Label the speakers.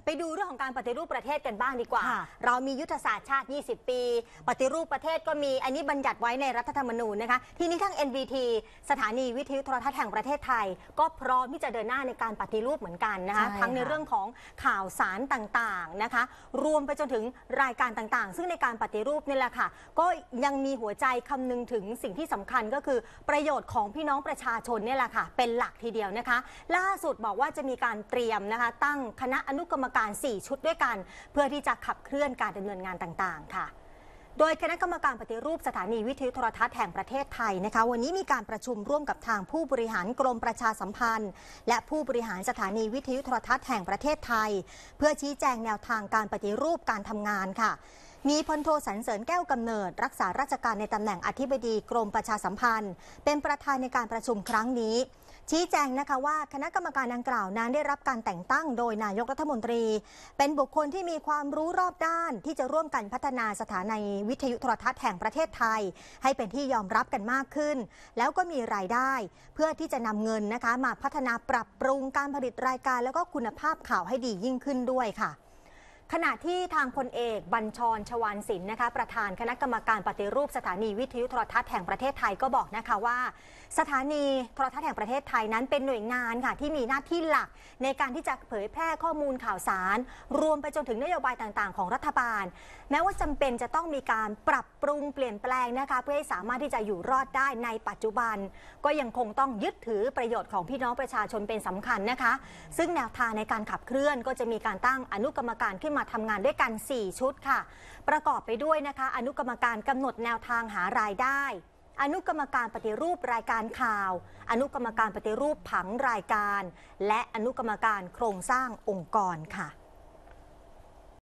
Speaker 1: ไปดูเรื่องของการปฏิรูปประเทศกันบ้างดีกว่าเรามียุทธศาสตร์ชาติ20 ปีปฏิรูปประเทศก็มีอันนี้บัญญัติไว้ในรัฐธรรมนูญนะคะทีนี้ทั้ง NBT สถานีวิทยุโทรทัศน์แห่งประเทศไทยก็พร้อมที่จะเดินหน้าในการปฏิรูปเหมือนกันนะคะทั้งในเรื่องของข่าวสารต่างๆนะคะรวมไปจนถึงรายการต่างๆซึ่งในการปฏิรูปนี่แหละค่ะก็ยังมีหัวใจคำนึงถึงสิ่งที่สำคัญก็คือประโยชน์ของพี่น้องประชาชนนี่แหละค่ะเป็นหลักทีเดียวนะคะล่าสุดบอกว่าจะมีการเตรียมนะคะตั้งคณะอนุกรรมการ4 ชุดด้วยกันเพื่อที่จะขับเคลื่อนการดำเนินงานต่างๆค่ะโดยคณะกรรมการปฏิรูปสถานีวิทยุโทรทัศน์แห่งประเทศไทยนะคะวันนี้มีการประชุมร่วมกับทางผู้บริหารกรมประชาสัมพันธ์และผู้บริหารสถานีวิทยุโทรทัศน์แห่งประเทศไทยเพื่อชี้แจงแนวทางการปฏิรูปการทำงานค่ะมีพลโทสรรเสริญแก้วกำเนิดรักษาราชการในตำแหน่งอธิบดีกรมประชาสัมพันธ์เป็นประธานในการประชุมครั้งนี้ชี้แจงนะคะว่าคณะกรรมการดังกล่าวนั้นได้รับการแต่งตั้งโดยนายกรัฐมนตรีเป็นบุคคลที่มีความรู้รอบด้านที่จะร่วมกันพัฒนาสถานีวิทยุโทรทัศน์แห่งประเทศไทยให้เป็นที่ยอมรับกันมากขึ้นแล้วก็มีรายได้เพื่อที่จะนำเงินนะคะมาพัฒนาปรับปรุงการผลิตรายการแล้วก็คุณภาพข่าวให้ดียิ่งขึ้นด้วยค่ะขณะที่ทางพลเอกบัญชร ชวาลสินนะคะประธานคณะกรรมการปฏิรูปสถานีวิทยุโทรทัศน์แห่งประเทศไทยก็บอกนะคะว่าสถานีโทรทัศน์แห่งประเทศไทยนั้นเป็นหน่วยงานค่ะที่มีหน้าที่หลักในการที่จะเผยแพร่ข้อมูลข่าวสารรวมไปจนถึงนโยบายต่างๆของรัฐบาลแม้ว่าจำเป็นจะต้องมีการปรับปรุงเปลี่ยนแปลงนะคะเพื่อให้สามารถที่จะอยู่รอดได้ในปัจจุบันก็ยังคงต้องยึดถือประโยชน์ของพี่น้องประชาชนเป็นสำคัญนะคะซึ่งแนวทางในการขับเคลื่อนก็จะมีการตั้งอนุกรรมการขึ้นมาทำงานด้วยกัน4 ชุดค่ะประกอบไปด้วยนะคะอนุกรรมการกำหนดแนวทางหารายได้อนุกรรมการปฏิรูปรายการข่าวอนุกรรมการปฏิรูปผังรายการและอนุกรรมการโครงสร้างองค์กรค่ะ